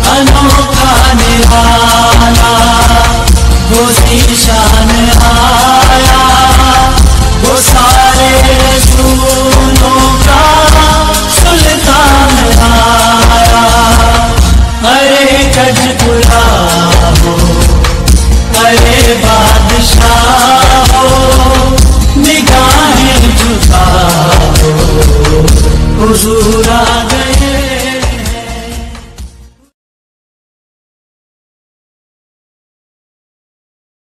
अनोखा निराला वो ज़ीशान आया, वो सारे रसूलों का सुल्तान आया। अरे कजपुरा हो, अरे बादशाह हो, निगाहें झुका हो, हुजूर आ गए।